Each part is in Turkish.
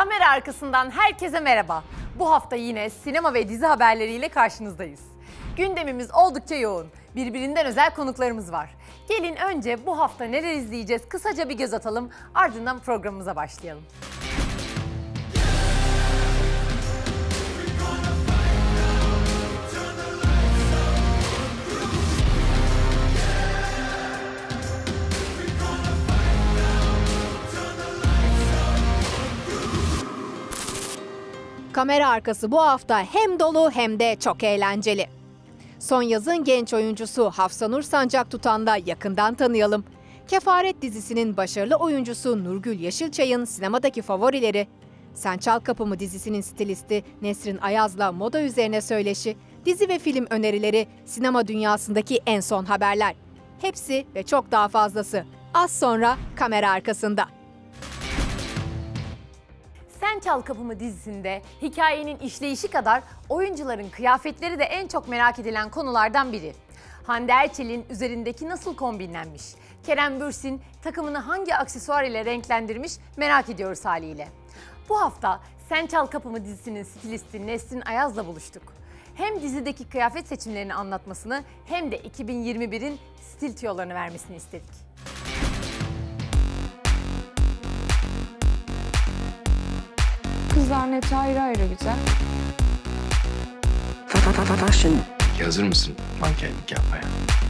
Kamera arkasından herkese merhaba. Bu hafta yine sinema ve dizi haberleriyle karşınızdayız. Gündemimiz oldukça yoğun. Birbirinden özel konuklarımız var. Gelin önce bu hafta neler izleyeceğiz kısaca bir göz atalım. Ardından programımıza başlayalım. Kamera arkası bu hafta hem dolu hem de çok eğlenceli. Son yazın genç oyuncusu Hafsanur Sancaktutan'ı da yakından tanıyalım. Kefaret dizisinin başarılı oyuncusu Nurgül Yeşilçay'ın sinemadaki favorileri, Sen Çal Kapımı dizisinin stilisti Nesrin Ayaz'la moda üzerine söyleşi, dizi ve film önerileri, sinema dünyasındaki en son haberler. Hepsi ve çok daha fazlası az sonra kamera arkasında. Sen Çal Kapımı dizisinde hikayenin işleyişi kadar oyuncuların kıyafetleri de en çok merak edilen konulardan biri. Hande Erçel'in üzerindeki nasıl kombinlenmiş? Kerem Bürsin takımını hangi aksesuar ile renklendirmiş merak ediyoruz haliyle. Bu hafta Sen Çal Kapımı dizisinin stilisti Nesrin Ayaz'la buluştuk. Hem dizideki kıyafet seçimlerini anlatmasını hem de 2021'in stil tüyolarını vermesini istedik. Kızların hepsi ayrı ayrı güzel. Fashion. Hazır mısın mankenlik yapmaya?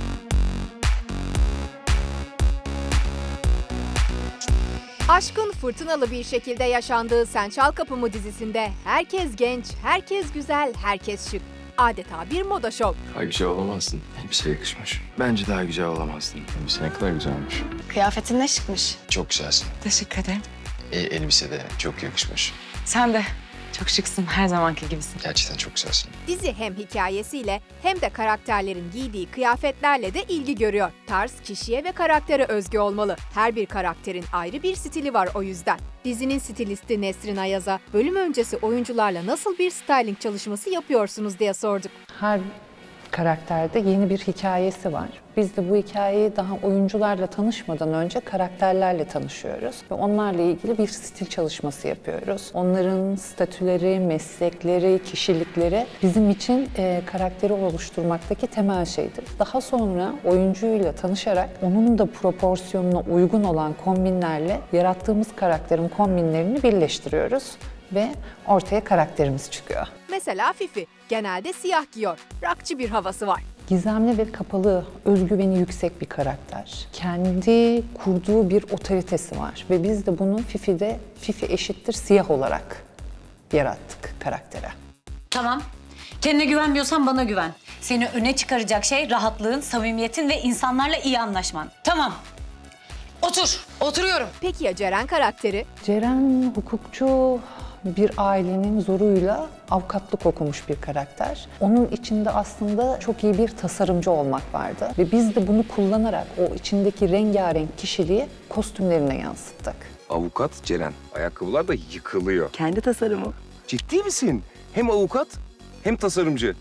Aşkın fırtınalı bir şekilde yaşandığı Sen Çal Kapımı dizisinde herkes genç, herkes güzel, herkes şık. Adeta bir moda şov. Daha güzel olamazsın. Elbise yakışmış. Bence daha güzel olamazdın. Elbise ne kadar güzelmiş. Kıyafetin ne şıkmış. Çok güzelsin. Teşekkür ederim. Elbise de çok yakışmış. Sen de çok şıksın, her zamanki gibisin. Gerçekten çok güzelsin. Dizi hem hikayesiyle hem de karakterlerin giydiği kıyafetlerle de ilgi görüyor. Tarz kişiye ve karaktere özgü olmalı. Her bir karakterin ayrı bir stili var o yüzden. Dizinin stilisti Nesrin Ayaz'a bölüm öncesi oyuncularla nasıl bir styling çalışması yapıyorsunuz diye sorduk. Her karakterde yeni bir hikayesi var. Biz de bu hikayeyi daha oyuncularla tanışmadan önce karakterlerle tanışıyoruz. Ve onlarla ilgili bir stil çalışması yapıyoruz. Onların statüleri, meslekleri, kişilikleri bizim için karakteri oluşturmaktaki temel şeydir. Daha sonra oyuncuyla tanışarak onun da proporsiyonuna uygun olan kombinlerle yarattığımız karakterin kombinlerini birleştiriyoruz. Ve ortaya karakterimiz çıkıyor. Mesela Fifi genelde siyah giyiyor. Rockçı bir havası var. Gizemli ve kapalı, özgüveni yüksek bir karakter. Kendi kurduğu bir otoritesi var ve biz de bunu Fifi'de Fifi eşittir siyah olarak yarattık karaktere. Tamam. Kendine güvenmiyorsan bana güven. Seni öne çıkaracak şey rahatlığın, samimiyetin ve insanlarla iyi anlaşman. Tamam. Otur. Oturuyorum. Peki ya Ceren karakteri? Ceren hukukçu, bir ailenin zoruyla avukatlık okumuş bir karakter. Onun içinde aslında çok iyi bir tasarımcı olmak vardı. Ve biz de bunu kullanarak o içindeki rengarenk kişiliği kostümlerine yansıttık. Avukat Ceren. Ayakkabılar da yıkılıyor. Kendi tasarımı. Ciddi misin? Hem avukat hem tasarımcı.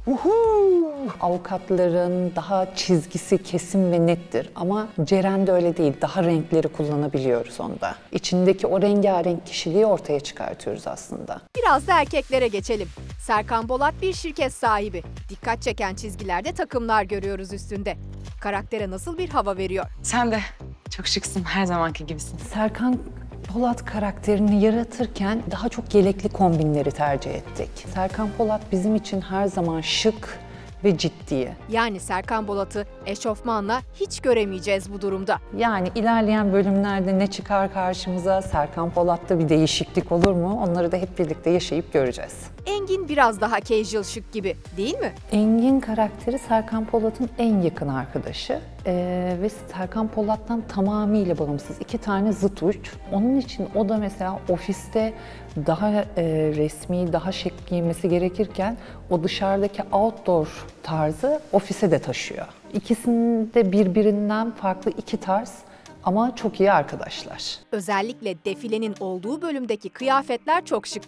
Avukatların daha çizgisi kesin ve nettir ama Ceren de öyle değil. Daha renkleri kullanabiliyoruz onda. İçindeki o rengarenk kişiliği ortaya çıkartıyoruz aslında. Biraz da erkeklere geçelim. Serkan Bolat bir şirket sahibi. Dikkat çeken çizgilerde takımlar görüyoruz üstünde. Karaktere nasıl bir hava veriyor? Sen de çok şıksın, her zamanki gibisin. Serkan Polat karakterini yaratırken daha çok yelekli kombinleri tercih ettik. Serkan Polat bizim için her zaman şık ve ciddi. Yani Serkan Bolat'ı eşofmanla hiç göremeyeceğiz bu durumda. Yani ilerleyen bölümlerde ne çıkar karşımıza, Serkan Polat'ta bir değişiklik olur mu? Onları da hep birlikte yaşayıp göreceğiz. Engin biraz daha casual şık gibi, değil mi? Engin karakteri Serkan Polat'ın en yakın arkadaşı ve Serkan Polat'tan tamamıyla bağımsız. 2 tane zıt uç. Onun için o da mesela ofiste daha resmi, daha şık giyinmesi gerekirken o dışarıdaki outdoor tarzı ofise de taşıyor. İkisinin de birbirinden farklı 2 tarz ama çok iyi arkadaşlar. Özellikle defilenin olduğu bölümdeki kıyafetler çok şıktı.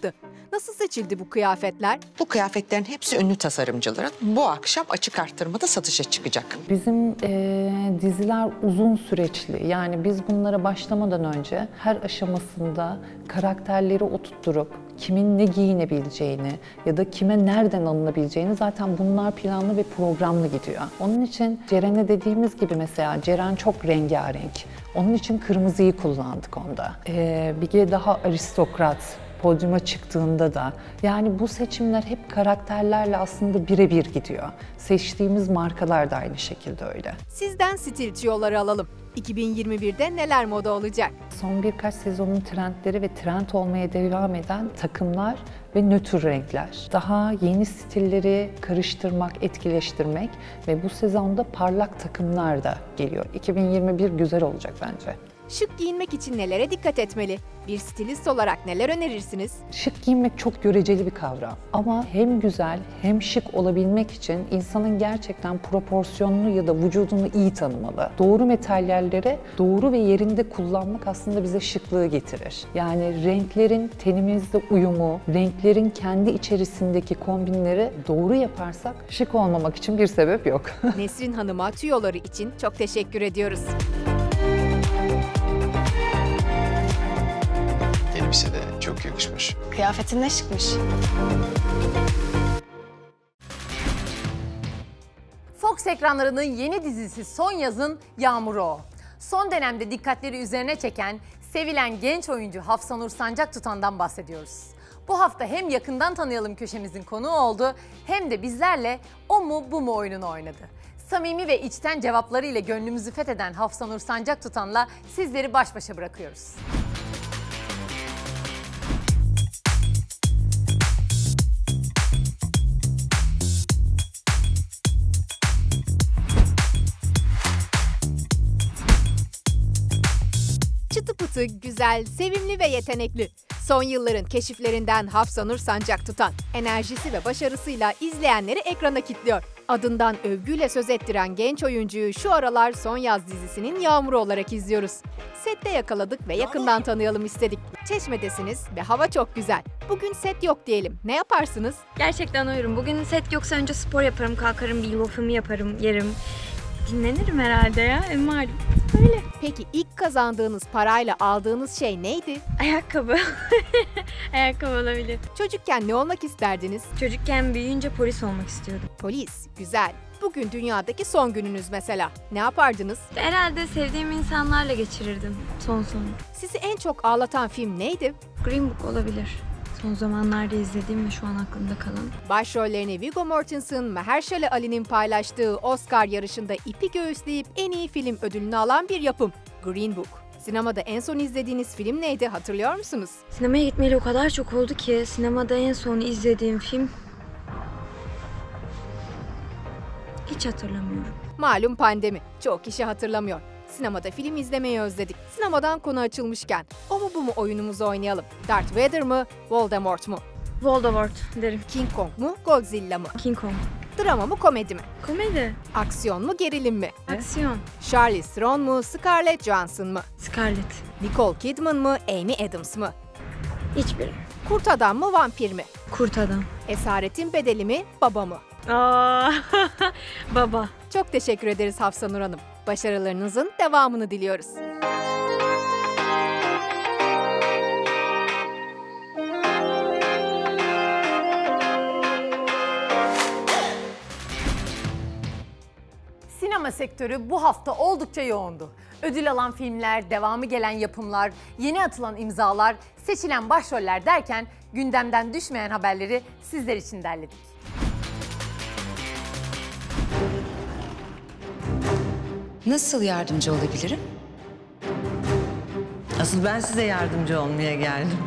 Nasıl seçildi bu kıyafetler? Bu kıyafetlerin hepsi ünlü tasarımcıların. Bu akşam açık arttırmada satışa çıkacak. Bizim diziler uzun süreçli. Yani biz bunlara başlamadan önce her aşamasında karakterleri oturtturup kimin ne giyinebileceğini ya da kime nereden alınabileceğini zaten bunlar planlı ve programlı gidiyor. Onun için Ceren'e dediğimiz gibi mesela Ceren çok rengarenk. Onun için kırmızıyı kullandık onda. Bige daha aristokrat. Podyuma çıktığında da yani bu seçimler hep karakterlerle aslında birebir gidiyor. Seçtiğimiz markalar da aynı şekilde öyle. Sizden stil tüyoları alalım. 2021'de neler moda olacak? Son birkaç sezonun trendleri ve trend olmaya devam eden takımlar ve nötr renkler. Daha yeni stilleri karıştırmak, etkileştirmek ve bu sezonda parlak takımlar da geliyor. 2021 güzel olacak bence. Şık giyinmek için nelere dikkat etmeli? Bir stilist olarak neler önerirsiniz? Şık giyinmek çok göreceli bir kavram. Ama hem güzel hem şık olabilmek için insanın gerçekten proporsiyonunu ya da vücudunu iyi tanımalı. Doğru materyalleri doğru ve yerinde kullanmak aslında bize şıklığı getirir. Yani renklerin tenimizde uyumu, renklerin kendi içerisindeki kombinleri doğru yaparsak şık olmamak için bir sebep yok. Nesrin Hanım'a tüyoları için çok teşekkür ediyoruz. Elbise de çok yakışmış. Kıyafetin ne şıkmış. Fox ekranlarının yeni dizisi Son Yaz'ın Yağmuru o. Son dönemde dikkatleri üzerine çeken, sevilen genç oyuncu Hafsanur Sancak Tutan'dan bahsediyoruz. Bu hafta hem yakından tanıyalım köşemizin konuğu oldu hem de bizlerle o mu bu mu oyununu oynadı. Samimi ve içten cevaplarıyla gönlümüzü fetheden Hafsanur Sancak Tutan'la sizleri baş başa bırakıyoruz. Çıtı pıtı, güzel, sevimli ve yetenekli. Son yılların keşiflerinden Hafsanur Sancak Tutan, enerjisi ve başarısıyla izleyenleri ekrana kilitliyor. Adından övgüyle söz ettiren genç oyuncuyu şu aralar Son Yaz dizisinin Yağmuru olarak izliyoruz. Sette yakaladık ve yakından tanıyalım istedik. Çeşmedesiniz ve hava çok güzel. Bugün set yok diyelim. Ne yaparsınız? Gerçekten uyurum. Bugün set yoksa önce spor yaparım, kalkarım, bir yulafımı yaparım, yerim. Dinlenirim herhalde ya, malum. Öyle. Peki ilk kazandığınız parayla aldığınız şey neydi? Ayakkabı. Ayakkabı olabilir. Çocukken ne olmak isterdiniz? Çocukken büyüyünce polis olmak istiyordum. Polis, güzel. Bugün dünyadaki son gününüz mesela. Ne yapardınız? Herhalde sevdiğim insanlarla geçirirdim son sonu. Sizi en çok ağlatan film neydi? Green Book olabilir. Son zamanlarda izlediğim ve şu an aklımda kalan. Başrollerini Viggo Mortensen, Mahershala Ali'nin paylaştığı Oscar yarışında ipi göğüsleyip en iyi film ödülünü alan bir yapım. Green Book. Sinemada en son izlediğiniz film neydi, hatırlıyor musunuz? Sinemaya gitmeyeli o kadar çok oldu ki sinemada en son izlediğim film... Hiç hatırlamıyorum. Malum pandemi. Çoğu kişi hatırlamıyor. Sinemada film izlemeyi özledik. Sinemadan konu açılmışken o mu bu mu oyunumuzu oynayalım. Darth Vader mı, Voldemort mu? Voldemort derim. King Kong mu, Godzilla mı? King Kong. Drama mı, komedi mi? Komedi. Aksiyon mu, gerilim mi? Aksiyon. Charlize Theron mu, Scarlett Johansson mı? Scarlett. Nicole Kidman mı, Amy Adams mı? Hiçbiri. Kurt adam mı, vampir mi? Kurt adam. Esaretin bedeli mi, baba mı? Aa, baba. Çok teşekkür ederiz Hafsanur Hanım. Başarılarınızın devamını diliyoruz. Sinema sektörü bu hafta oldukça yoğundu. Ödül alan filmler, devamı gelen yapımlar, yeni atılan imzalar, seçilen başroller derken gündemden düşmeyen haberleri sizler için derledik. Nasıl yardımcı olabilirim? Asıl ben size yardımcı olmaya geldim.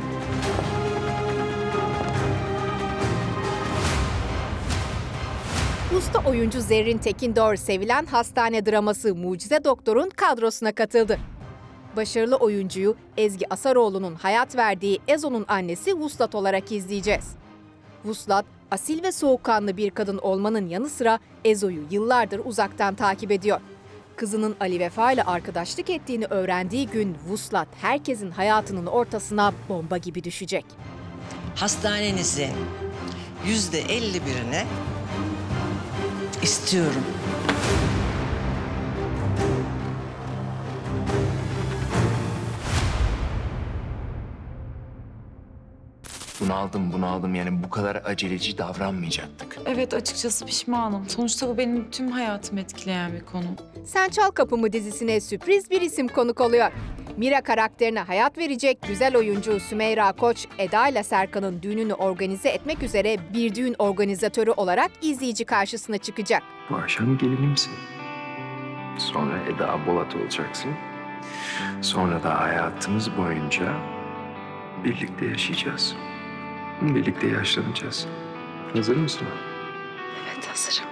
Usta oyuncu Zerrin Tekindor sevilen hastane draması Mucize Doktor'un kadrosuna katıldı. Başarılı oyuncuyu Ezgi Asaroğlu'nun hayat verdiği Ezo'nun annesi Vuslat olarak izleyeceğiz. Vuslat, asil ve soğukkanlı bir kadın olmanın yanı sıra Ezo'yu yıllardır uzaktan takip ediyor. Kızının Ali Vefa ile arkadaşlık ettiğini öğrendiği gün Vuslat herkesin hayatının ortasına bomba gibi düşecek. hastanenizin %51'ini istiyorum. Bunu aldım yani bu kadar aceleci davranmayacaktık. Evet, açıkçası pişmanım. Sonuçta bu benim tüm hayatımı etkileyen bir konu. Sen Çal Kapımı dizisine sürpriz bir isim konuk oluyor. Mira karakterine hayat verecek güzel oyuncu Sümeyra Koç, Eda ile Serkan'ın düğününü organize etmek üzere bir düğün organizatörü olarak izleyici karşısına çıkacak. Bu akşam gelinimsin. Sonra Eda Bolat olacaksın. Sonra da hayatımız boyunca birlikte yaşayacağız. Birlikte yaşlanacağız. Hazır mısın? Evet, hazırım.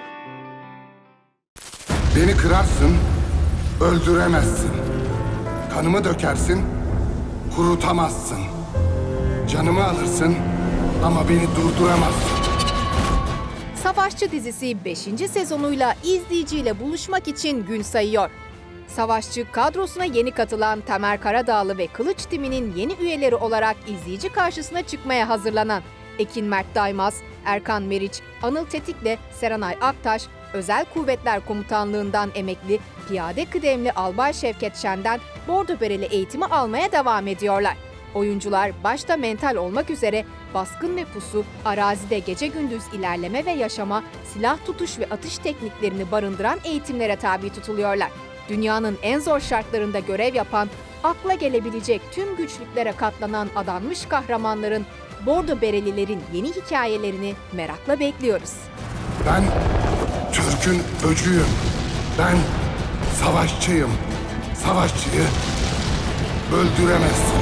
Beni kırarsın, öldüremezsin. Kanımı dökersin, kurutamazsın. Canımı alırsın ama beni durduramazsın. Savaşçı dizisi 5. sezonuyla izleyiciyle buluşmak için gün sayıyor. Savaşçı kadrosuna yeni katılan Tamer Karadağlı ve Kılıç timinin yeni üyeleri olarak izleyici karşısına çıkmaya hazırlanan Ekin Mert Daymaz, Erkan Meriç, Anıl Tetik'le Serenay Aktaş, Özel Kuvvetler Komutanlığından emekli piyade kıdemli Albay Şevket Şen'den bordo bereli eğitimi almaya devam ediyorlar. Oyuncular başta mental olmak üzere baskın ve pusu, arazide gece gündüz ilerleme ve yaşama, silah tutuş ve atış tekniklerini barındıran eğitimlere tabi tutuluyorlar. Dünyanın en zor şartlarında görev yapan, akla gelebilecek tüm güçlüklere katlanan adanmış kahramanların, bordo berelilerin yeni hikayelerini merakla bekliyoruz. Ben Türk'ün öcüyüm. Ben savaşçıyım. Savaşçıyı öldüremezsin.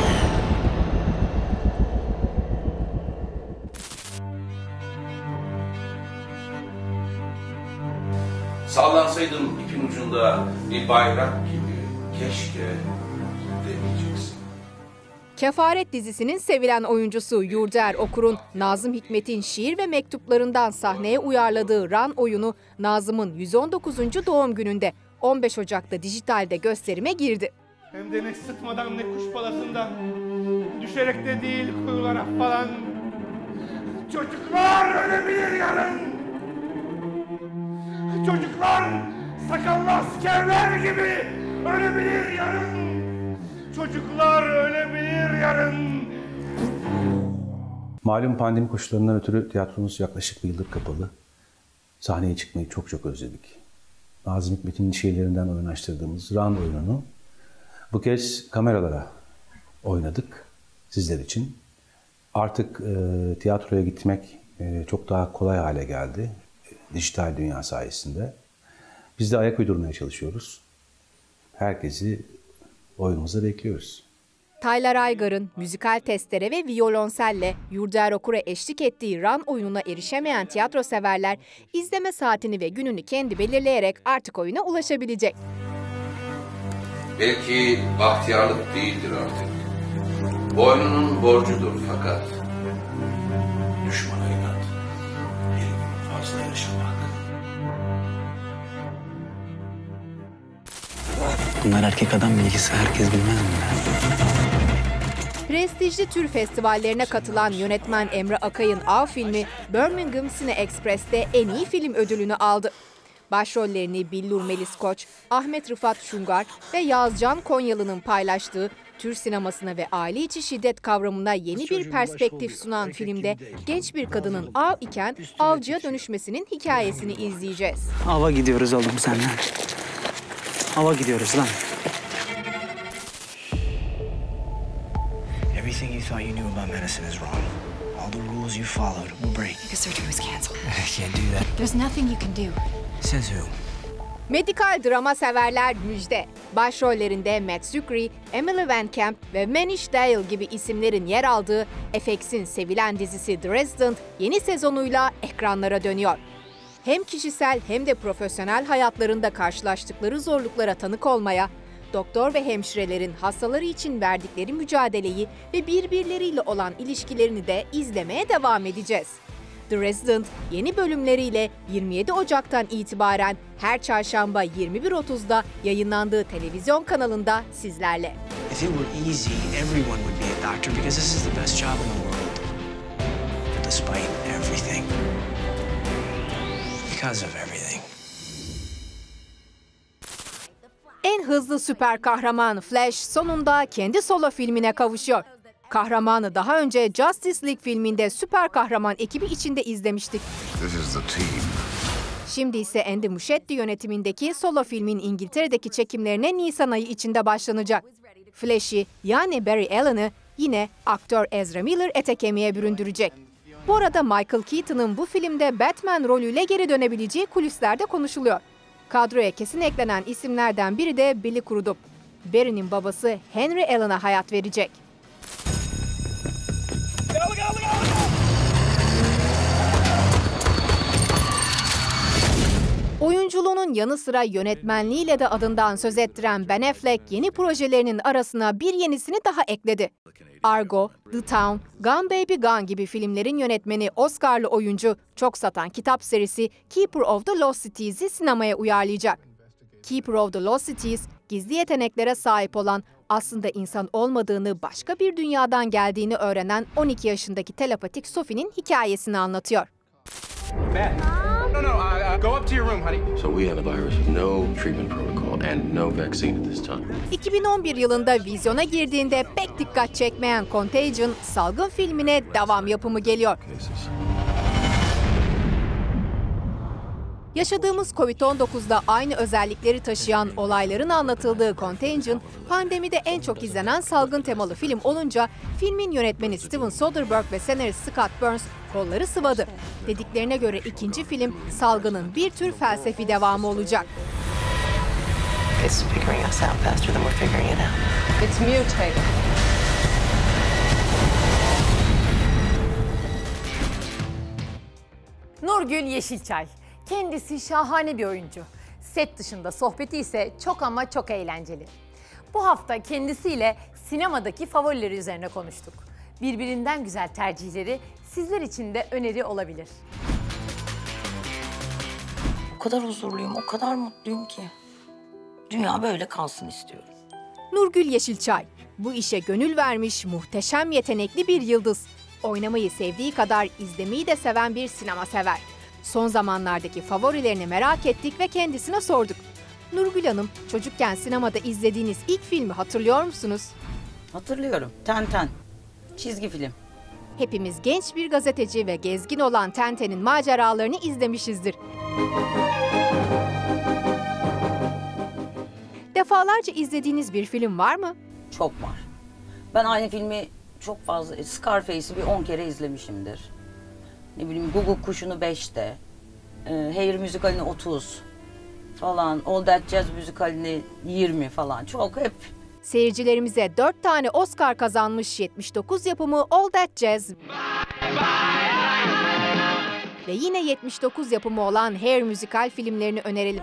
Sallansaydım ipin ucunda bir bayrak gibi keşke demeyeceksin. Kefaret dizisinin sevilen oyuncusu Yurdaer Okur'un Nazım Hikmet'in şiir ve mektuplarından sahneye uyarladığı Ran oyunu Nazım'ın 119. doğum gününde 15 Ocak'ta dijitalde gösterime girdi. Hem de ne sıtmadan ne kuş balasından, düşerek de değil kuyulara falan. Çocuklar ölebilir yarın. Çocuklar sakallı askerler gibi ölebilir yarın. Çocuklar ölebilir yarın. Malum pandemi koşullarından ötürü tiyatromuz yaklaşık bir yıldır kapalı. Sahneye çıkmayı çok özledik. Nazım Hikmet'in şiirlerinden oynaştırdığımız Ran oyununu bu kez kameralara oynadık sizler için. Artık tiyatroya gitmek çok daha kolay hale geldi dijital dünya sayesinde. Biz de ayak uydurmaya çalışıyoruz. Herkesi oyunumuza bekliyoruz. Taylar Aygar'ın müzikal testere ve viyolonselle Yurdaer Okur'a eşlik ettiği Ran oyununa erişemeyen tiyatro severler izleme saatini ve gününü kendi belirleyerek artık oyuna ulaşabilecek. Belki bahtiyarlık değildir artık. Boynunun borcudur fakat düşmana inat. Bir gün fazla yaşamak. Bunlar erkek adam bilgisi, herkes bilmez mi? Prestijli tür festivallerine katılan yönetmen Emre Akay'ın Av filmi Birmingham Cine Express'te en iyi film ödülünü aldı. Başrollerini Billur Melis Koç, Ahmet Rıfat Şungar ve Yazcan Konyalı'nın paylaştığı Türk sinemasına ve aile içi şiddet kavramına yeni bir perspektif sunan filmde genç bir kadının av iken avcıya dönüşmesinin hikayesini izleyeceğiz. Ava gidiyoruz oğlum senden. Ava gidiyoruz lan. Everything you thought you knew about medicine is wrong. All the rules you followed will break. The surgery was canceled. I can't do that. There's nothing you can do. Says who? Medikal drama severler müjde. Başrollerinde Matt Zuckery, Emily Van Camp ve Manish Dayal gibi isimlerin yer aldığı FX'in sevilen dizisi The Resident yeni sezonuyla ekranlara dönüyor. Hem kişisel hem de profesyonel hayatlarında karşılaştıkları zorluklara tanık olmaya, doktor ve hemşirelerin hastaları için verdikleri mücadeleyi ve birbirleriyle olan ilişkilerini de izlemeye devam edeceğiz. The Resident yeni bölümleriyle 27 Ocak'tan itibaren her çarşamba 21.30'da yayınlandığı televizyon kanalında sizlerle. If it were easy, everyone would be a doctor because this is the best job in the world. despite everything. Because of everything. En hızlı süper kahraman Flash sonunda kendi solo filmine kavuşuyor. Kahramanı daha önce Justice League filminde süper kahraman ekibi içinde izlemiştik. This is the team. Şimdi ise Andy Muschietti yönetimindeki solo filmin İngiltere'deki çekimlerine Nisan ayı içinde başlanacak. Flash'i yani Barry Allen'ı yine aktör Ezra Miller ete kemiğe büründürecek. Bu arada Michael Keaton'ın bu filmde Batman rolüyle geri dönebileceği kulislerde konuşuluyor. Kadroya kesin eklenen isimlerden biri de Billy Crudup. Barry'nin babası Henry Allen'a hayat verecek. Oyunculuğunun yanı sıra yönetmenliğiyle de adından söz ettiren Ben Affleck yeni projelerinin arasına bir yenisini daha ekledi. Argo, The Town, Gone Baby Gone gibi filmlerin yönetmeni Oscar'lı oyuncu çok satan kitap serisi Keeper of the Lost Cities'i sinemaya uyarlayacak. Keeper of the Lost Cities, gizli yeteneklere sahip olan, aslında insan olmadığını, başka bir dünyadan geldiğini öğrenen 12 yaşındaki telepatik Sophie'nin hikayesini anlatıyor. Go up to your room, honey. So we have a virus with no treatment protocol and no vaccine at this time. 2011 yılında vizyona girdiğinde pek dikkat çekmeyen Contagion, salgın filmine devam yapımı geliyor. Yaşadığımız Covid-19'da aynı özellikleri taşıyan olayların anlatıldığı Contagion, pandemide en çok izlenen salgın temalı film olunca filmin yönetmeni Steven Soderbergh ve senarist Scott Burns kolları sıvadı. Dediklerine göre ikinci film salgının bir tür felsefi devamı olacak. It's figuring us out faster than we're figuring it out. It's mutating. Nurgül Yeşilçay. Kendisi şahane bir oyuncu. Set dışında sohbeti ise çok ama çok eğlenceli. Bu hafta kendisiyle sinemadaki favorileri üzerine konuştuk. Birbirinden güzel tercihleri sizler için de öneri olabilir. O kadar huzurluyum, o kadar mutluyum ki. Dünya böyle kalsın istiyorum. Nurgül Yeşilçay, bu işe gönül vermiş muhteşem yetenekli bir yıldız. Oynamayı sevdiği kadar izlemeyi de seven bir sinema sever. Son zamanlardaki favorilerini merak ettik ve kendisine sorduk. Nurgül Hanım, çocukken sinemada izlediğiniz ilk filmi hatırlıyor musunuz? Hatırlıyorum. Tenten. Çizgi film. Hepimiz genç bir gazeteci ve gezgin olan Tenten'in maceralarını izlemişizdir. Defalarca izlediğiniz bir film var mı? Çok var. Ben aynı filmi çok fazla, Scarface'i bir 10 kere izlemişimdir. Ne bileyim, Guguk Kuşu'nu 5'te, Hair müzikalini 30 falan, All That Jazz müzikalini 20 falan. Çok hep. Seyircilerimize 4 tane Oscar kazanmış 79 yapımı All That Jazz ve yine 79 yapımı olan Hair müzikal filmlerini önerelim.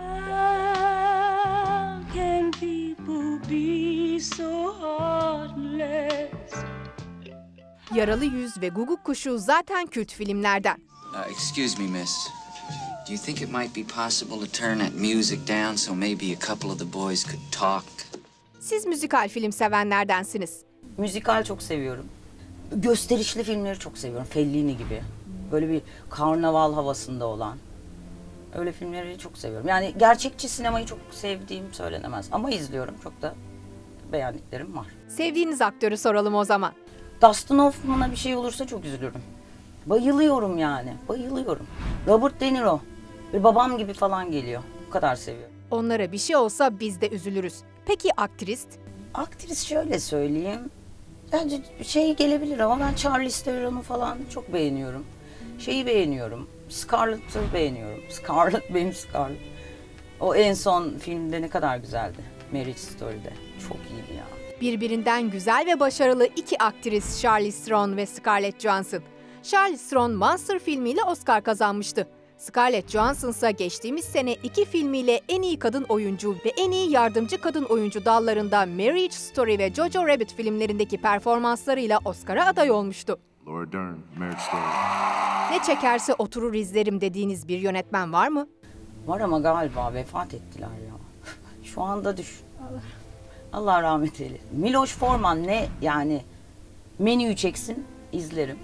Yaralı Yüz ve Guguk Kuşu zaten kült filmlerden. Excuse me, miss. Do you think it might be possible to turn that music down so maybe a couple of the boys could talk? Siz müzikal film sevenlerdensiniz. Müzikal çok seviyorum. Gösterişli filmleri çok seviyorum. Fellini gibi. Böyle bir karnaval havasında olan. Öyle filmleri çok seviyorum. Yani gerçekçi sinemayı çok sevdiğim söylenemez. Ama izliyorum. Çok da beğendiklerim var. Sevdiğiniz aktörü soralım o zaman. Dustin Hoffman'a bir şey olursa çok üzülürüm. Bayılıyorum yani. Bayılıyorum. Robert De Niro. Bir babam gibi falan geliyor. Bu kadar seviyorum. Onlara bir şey olsa biz de üzülürüz. Peki aktris? Aktris şöyle söyleyeyim. Bence şey gelebilir ama ben Charlize Theron'u falan çok beğeniyorum. Şeyi beğeniyorum. Scarlett'ı beğeniyorum. Scarlett benim Scarlett. O en son filmde ne kadar güzeldi. Marriage Story'de. Çok iyiydi ya. Birbirinden güzel ve başarılı iki aktris Charlize Theron ve Scarlett Johansson. Charlize Theron Monster filmiyle Oscar kazanmıştı. Scarlett Johansson ise geçtiğimiz sene 2 filmiyle en iyi kadın oyuncu ve en iyi yardımcı kadın oyuncu dallarında Marriage Story ve Jojo Rabbit filmlerindeki performanslarıyla Oscar'a aday olmuştu. Laura Dern, Marriage Story. Ne çekerse oturur izlerim dediğiniz bir yönetmen var mı? Var ama galiba vefat ettiler ya. Şu anda Allah rahmet eylesin. Miloš Forman ne yani menüyü çeksin izlerim.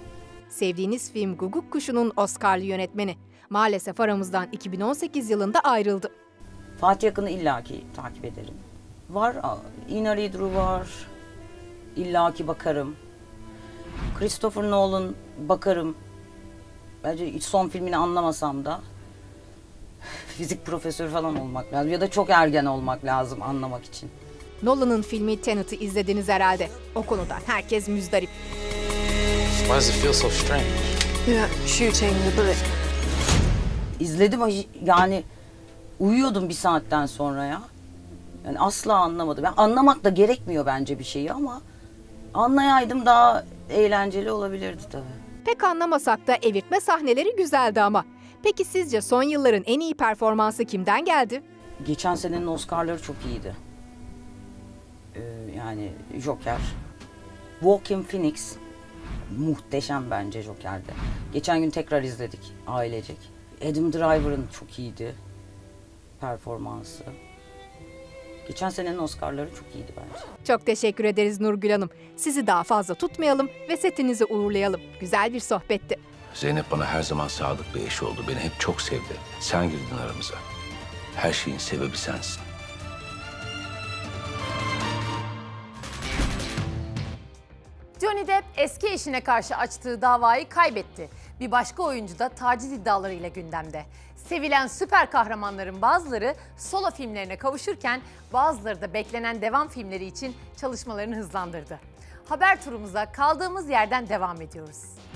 Sevdiğiniz film Guguk Kuşu'nun Oscar'lı yönetmeni. Maalesef aramızdan 2018 yılında ayrıldı. Fatih Akın'ı illaki takip ederim. Var, Ina Ridru var. İllaki bakarım. Christopher Nolan bakarım. Bence hiç son filmini anlamasam da fizik profesörü falan olmak lazım. Ya da çok ergen olmak lazım anlamak için. Nolan'ın filmi Tenet'i izlediniz herhalde. O konudan herkes müzdarip. Why does it feel so strange? You're not shooting the bullet. İzledim yani uyuyordum bir saatten sonra ya. Yani asla anlamadım. Yani anlamak da gerekmiyor bence bir şeyi ama anlayaydım daha eğlenceli olabilirdi tabii. Pek anlamasak da evirtme sahneleri güzeldi ama. Peki sizce son yılların en iyi performansı kimden geldi? Geçen senenin Oscar'ları çok iyiydi. Yani Joker. Joaquin Phoenix muhteşem bence Joker'de. Geçen gün tekrar izledik ailecek. Adam Driver'ın çok iyiydi performansı. Geçen senenin Oscar'ları çok iyiydi bence. Çok teşekkür ederiz Nurgül Hanım. Sizi daha fazla tutmayalım ve setinizi uğurlayalım. Güzel bir sohbetti. Zeynep bana her zaman sadık bir eş oldu. Beni hep çok sevdi. Sen girdin aramıza. Her şeyin sebebi sensin. Johnny Depp eski eşine karşı açtığı davayı kaybetti. Bir başka oyuncu da taciz iddialarıyla gündemde. Sevilen süper kahramanların bazıları solo filmlerine kavuşurken bazıları da beklenen devam filmleri için çalışmalarını hızlandırdı. Haber turumuza kaldığımız yerden devam ediyoruz.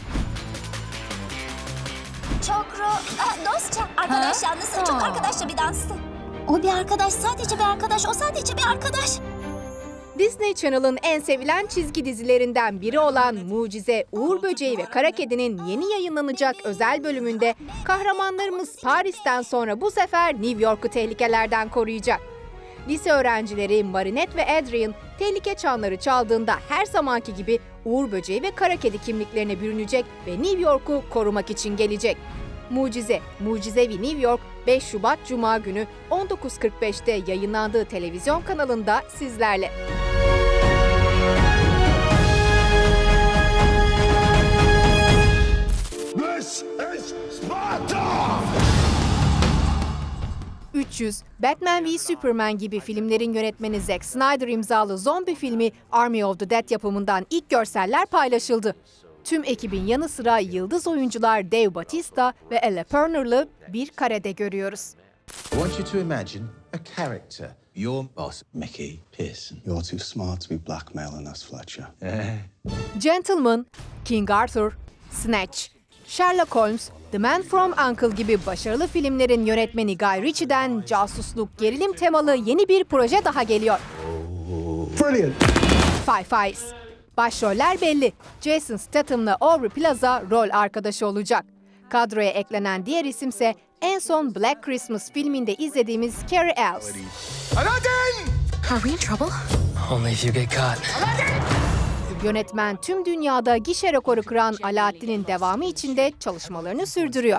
Çok dostça arkadaş yalnız çok arkadaşça bir danstı. O bir arkadaş, sadece bir arkadaş, o sadece bir arkadaş. Disney Channel'ın en sevilen çizgi dizilerinden biri olan Mucize, Uğur Böceği ve Kara Kedi'nin yeni yayınlanacak özel bölümünde kahramanlarımız Paris'ten sonra bu sefer New York'u tehlikelerden koruyacak. Lise öğrencileri Marinette ve Adrien tehlike çanları çaldığında her zamanki gibi Uğur Böceği ve Kara Kedi kimliklerine bürünecek ve New York'u korumak için gelecek. Mucize, Mucizevi New York 5 Şubat Cuma günü 19.45'te yayınlandığı televizyon kanalında sizlerle. This is Sparta! 300, Batman v Superman gibi filmlerin yönetmeni Zack Snyder imzalı zombi filmi Army of the Dead yapımından ilk görseller paylaşıldı. Tüm ekibin yanı sıra yıldız oyuncular Dave Bautista ve Ella Purner'lı bir karede görüyoruz. I want you to imagine a character. Your boss, Mickey Pearson. You're too smart to be blackmailing us, Fletcher. Gentleman, King Arthur, Snatch, Sherlock Holmes, The Man from U.N.C.L.E. gibi başarılı filmlerin yönetmeni Guy Ritchie'den casusluk gerilim temalı yeni bir proje daha geliyor. Brilliant. Five Eyes. Başroller belli. Jason Statham'la Aubrey Plaza rol arkadaşı olacak. Kadroya eklenen diğer isimse en son Black Christmas filminde izlediğimiz Cary Elwes. Aladdin! Are we in trouble? Only if you get caught. Yönetmen tüm dünyada gişe rekoru kıran Aladdin'in devamı için de çalışmalarını sürdürüyor.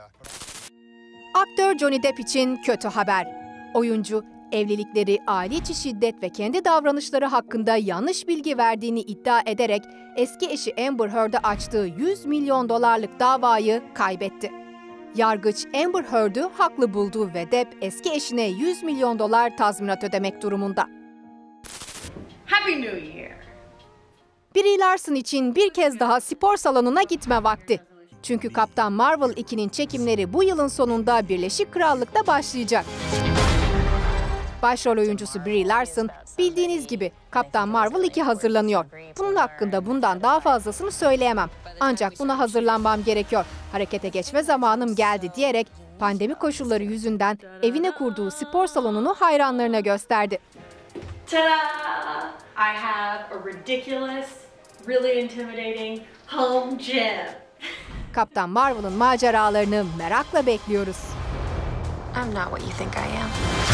Aktör Johnny Depp için kötü haber. Oyuncu, evlilikleri, aile içi şiddet ve kendi davranışları hakkında yanlış bilgi verdiğini iddia ederek eski eşi Amber Heard'a açtığı $100 milyon davayı kaybetti. Yargıç Amber Heard'u haklı buldu ve Depp eski eşine $100 milyon tazminat ödemek durumunda. Happy New Year. Brie Larson için bir kez daha spor salonuna gitme vakti. Çünkü Kaptan Marvel 2'nin çekimleri bu yılın sonunda Birleşik Krallık'ta başlayacak. Başrol oyuncusu Brie Larson, bildiğiniz gibi Kaptan Marvel 2 hazırlanıyor. Bunun hakkında bundan daha fazlasını söyleyemem. Ancak buna hazırlanmam gerekiyor. Harekete geçme zamanım geldi diyerek pandemi koşulları yüzünden evine kurduğu spor salonunu hayranlarına gösterdi. Ta-da! I have a ridiculous, really intimidating home gym. Kaptan Marvel'ın maceralarını merakla bekliyoruz. I'm not what you think I am.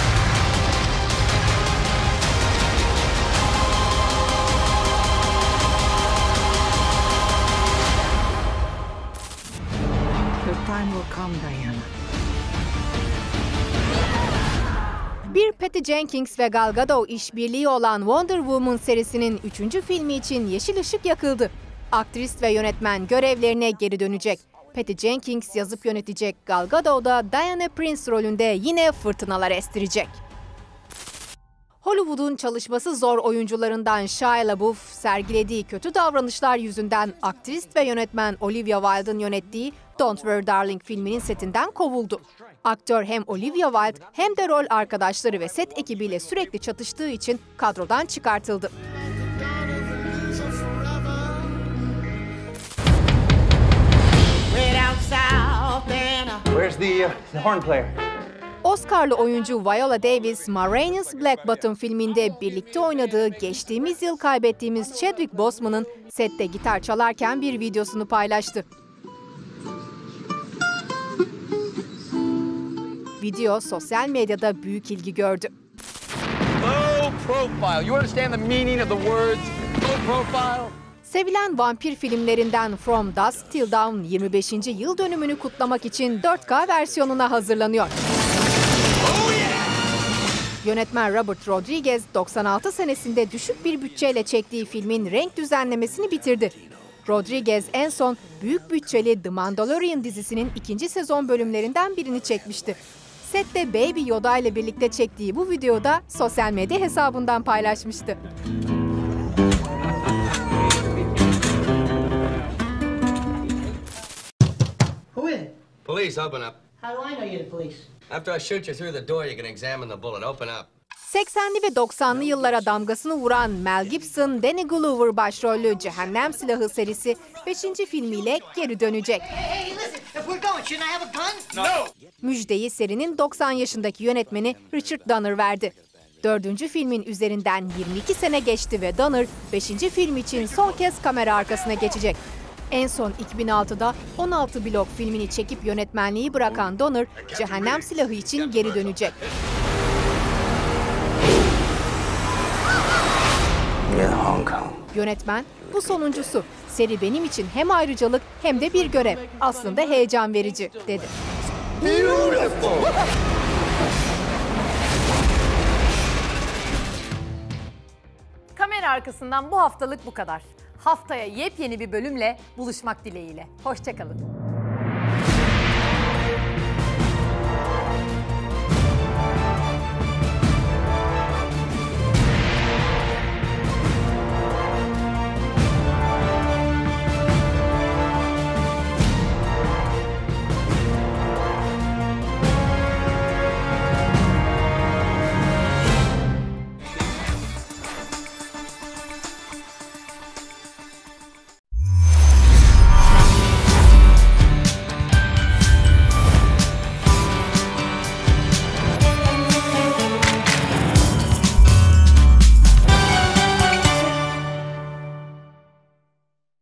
Your time will come, Diana. Bir Patty Jenkins ve Gal Gadot işbirliği olan Wonder Woman serisinin 3. filmi için yeşil ışık yakıldı. Aktris ve yönetmen görevlerine geri dönecek. Patty Jenkins yazıp yönetecek. Gal Gadot da Diana Prince rolünde yine fırtınalar estirecek. Hollywood'un çalışması zor oyuncularından Shia LaBeouf, sergilediği kötü davranışlar yüzünden aktris ve yönetmen Olivia Wilde'ın yönettiği Don't Worry Darling filminin setinden kovuldu. Aktör hem Olivia Wilde hem de rol arkadaşları ve set ekibiyle sürekli çatıştığı için kadrodan çıkartıldı. Where's the horn player? Oscar'lı oyuncu Viola Davis, Ma Rainey's Black Bottom filminde birlikte oynadığı geçtiğimiz yıl kaybettiğimiz Chadwick Boseman'ın sette gitar çalarken bir videosunu paylaştı. Video sosyal medyada büyük ilgi gördü. Low profile. You understand the meaning of the words low profile? Sevilen vampir filmlerinden From Dusk Till Dawn 25. yıl dönümünü kutlamak için 4K versiyonuna hazırlanıyor. Yönetmen Robert Rodriguez 96 senesinde düşük bir bütçeyle çektiği filmin renk düzenlemesini bitirdi. Rodriguez en son büyük bütçeli The Mandalorian dizisinin 2. sezon bölümlerinden birini çekmişti. Sette Baby Yoda ile birlikte çektiği bu videoda sosyal medya hesabından paylaşmıştı. Who is it? Police, open up. How do I know you're the police? After I shoot you through the door, you can examine the bullet. Open up. 80'li ve 90'lı yıllara damgasını vuran Mel Gibson, Danny Glover başrollü Cehennem Silahı serisi 5. filmiyle geri dönecek. Hey, listen, if we're going, shouldn't I have a gun? No! Müjdeyi serinin 90 yaşındaki yönetmeni Richard Donner verdi. 4. filmin üzerinden 22 sene geçti ve Donner 5. film için son kez kamera arkasına geçecek. En son 2006'da 16 blok filmini çekip yönetmenliği bırakan Donner, Cehennem Silahı için geri dönecek. Yönetmen, bu sonuncusu. Seri benim için hem ayrıcalık hem de bir görev. Aslında heyecan verici, dedi. Kamera arkasından bu haftalık bu kadar. Haftaya yepyeni bir bölümle buluşmak dileğiyle. Hoşça kalın.